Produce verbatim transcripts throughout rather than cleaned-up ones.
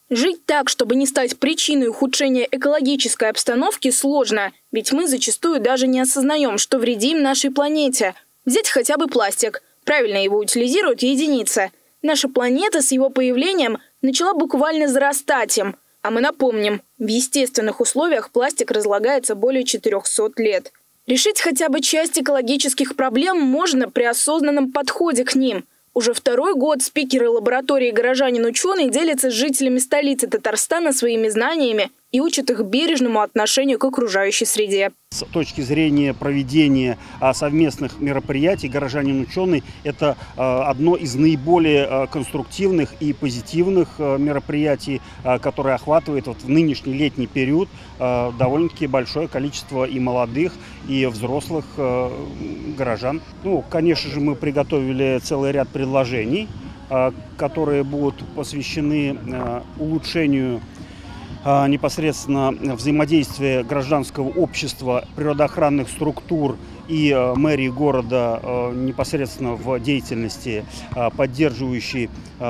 Жить так, чтобы не стать причиной ухудшения экологической обстановки, сложно, ведь мы зачастую даже не осознаем, что вредим нашей планете. Взять хотя бы пластик. Правильно его утилизируют единицы. Наша планета с его появлением начала буквально зарастать им. А мы напомним, в естественных условиях пластик разлагается более четырёхсот лет. Решить хотя бы часть экологических проблем можно при осознанном подходе к ним. Уже второй год спикеры лаборатории «Горожанин-ученый» делятся с жителями столицы Татарстана своими знаниями и учат их бережному отношению к окружающей среде. С точки зрения проведения совместных мероприятий «Горожанин-ученый» – это одно из наиболее конструктивных и позитивных мероприятий, которое охватывает вот в нынешний летний период довольно-таки большое количество и молодых, и взрослых горожан. Ну, конечно же, мы приготовили целый ряд предложений, которые будут посвящены улучшению непосредственно взаимодействия гражданского общества, природоохранных структур и мэрии города непосредственно в деятельности, поддерживающей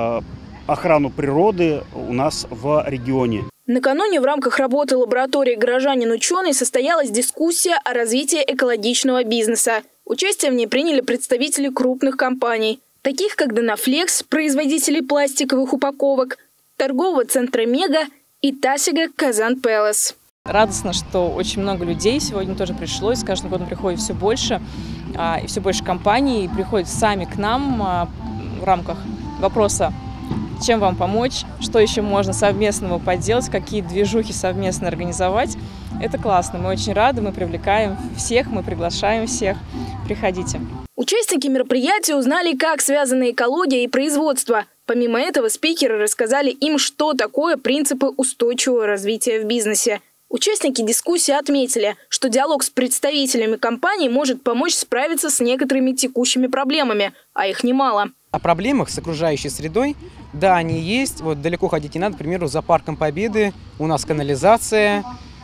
охрану природы у нас в регионе. Накануне в рамках работы лаборатории «Горожанин-ученый» состоялась дискуссия о развитии экологичного бизнеса. Участие в ней приняли представители крупных компаний, таких как Донафлекс, производители пластиковых упаковок, торгового центра «Мега» и Тасига Казан Пэлас. Радостно, что очень много людей сегодня тоже пришло, и с каждым годом приходит все больше, и все больше компаний приходят сами к нам в рамках вопроса, чем вам помочь, что еще можно совместного поделать, какие движухи совместно организовать. Это классно, мы очень рады, мы привлекаем всех, мы приглашаем всех. Приходите. Участники мероприятия узнали, как связаны экология и производство. Помимо этого, спикеры рассказали им, что такое принципы устойчивого развития в бизнесе. Участники дискуссии отметили, что диалог с представителями компаний может помочь справиться с некоторыми текущими проблемами, а их немало. О проблемах с окружающей средой, да, они есть. Вот далеко ходить не надо. К примеру, за парком Победы у нас канализация.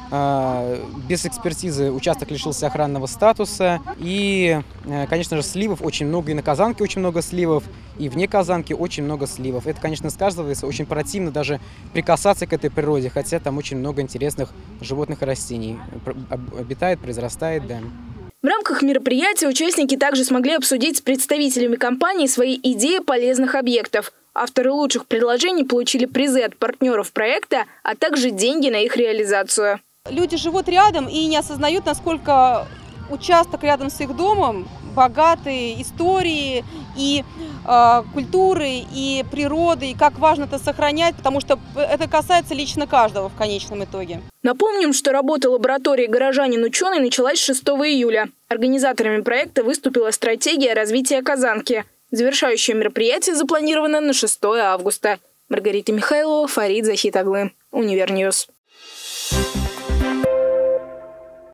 Без экспертизы участок лишился охранного статуса. И, конечно же, сливов очень много. И на Казанке очень много сливов, и вне Казанки очень много сливов. Это, конечно, сказывается. Очень противно даже прикасаться к этой природе, хотя там очень много интересных животных и растений обитает, произрастает, да. В рамках мероприятия участники также смогли обсудить с представителями компании свои идеи полезных объектов. Авторы лучших предложений получили призы от партнеров проекта, а также деньги на их реализацию. Люди живут рядом и не осознают, насколько участок рядом с их домом богатый историей и э, культурой, и природой, и как важно это сохранять, потому что это касается лично каждого в конечном итоге. Напомним, что работа лаборатории «Горожанин-ученый» началась шестого июля. Организаторами проекта выступила стратегия развития Казанки. Завершающее мероприятие запланировано на шестое августа. Маргарита Михайлова, Фарид Захитоглы, Универньюз.